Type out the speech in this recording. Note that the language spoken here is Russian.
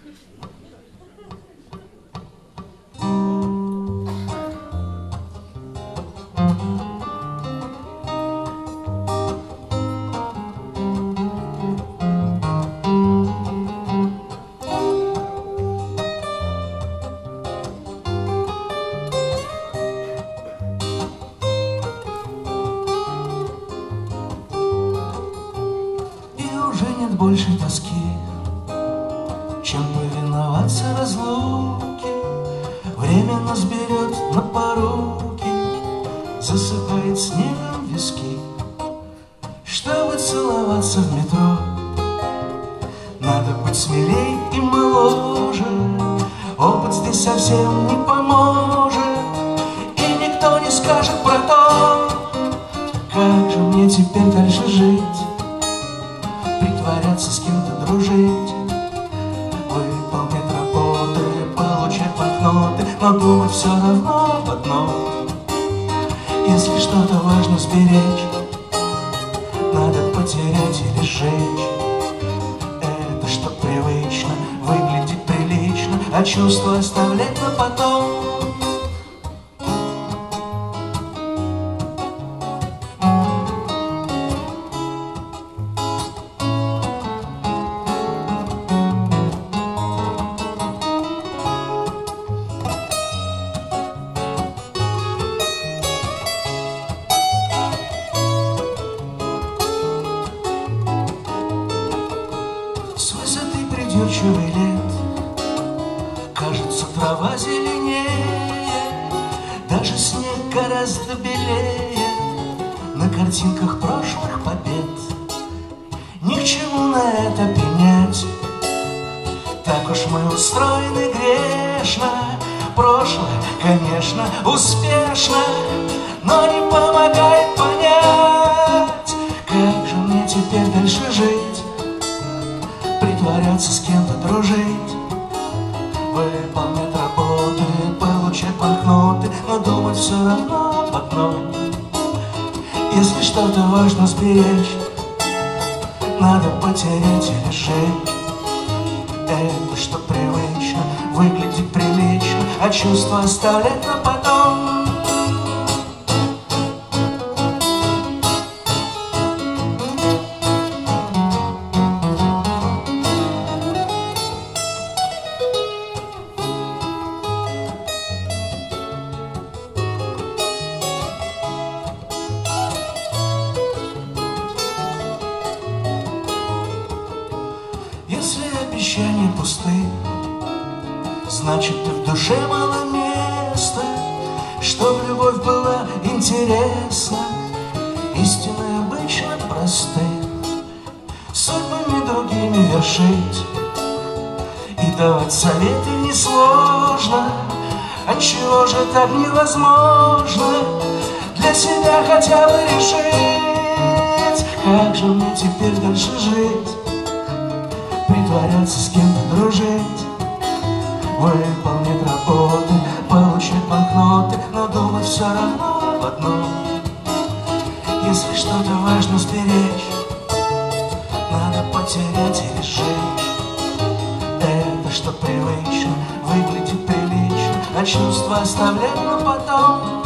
Больше тоски, чем повиноваться разлуке. Время нас берет на поруки, засыпает снегом виски. Чтобы целоваться в метро, надо быть смелей и моложе. Опыт здесь совсем не поможет, и никто не скажет про то, как же мне теперь дальше жить. Притворяться, с кем-то дружить, выполнять работы, получать банкноты, но думать все равно об одном. Если что-то важно сберечь, надо потерять или сжечь. Это что привычно, выглядит прилично, а чувства оставлять на потом. С высоты придирчивых лет кажется трава зеленее, даже снег гораздо белее на картинках прошлых побед. Ни к чему на это пенять, так уж мы устроены грешно. Прошлое, конечно, успешно, но не помогает понять, как же мне теперь дальше жить. Притворяться, с кем-то дружить, выполнять работы, получать банкноты, но думать все равно об одном. Если что-то важно сберечь, надо потерять или сжечь. Это что привычно, выглядит прилично, а чувства оставлять на потом. Если обещания пусты, значит, и в душе мало места, чтоб любовь была интересна. Истины обычно просты, судьбами другими вершить, и давать советы несложно. Отчего же так невозможно для себя хотя бы решить, как же мне теперь дальше жить? Притворяться, с кем-то дружить, выполнять работы, получать банкноты, но думать все равно об одном. Если что-то важно сберечь, надо потерять или сжечь. Это что привычно, выглядит прилично, а чувства оставлять на потом.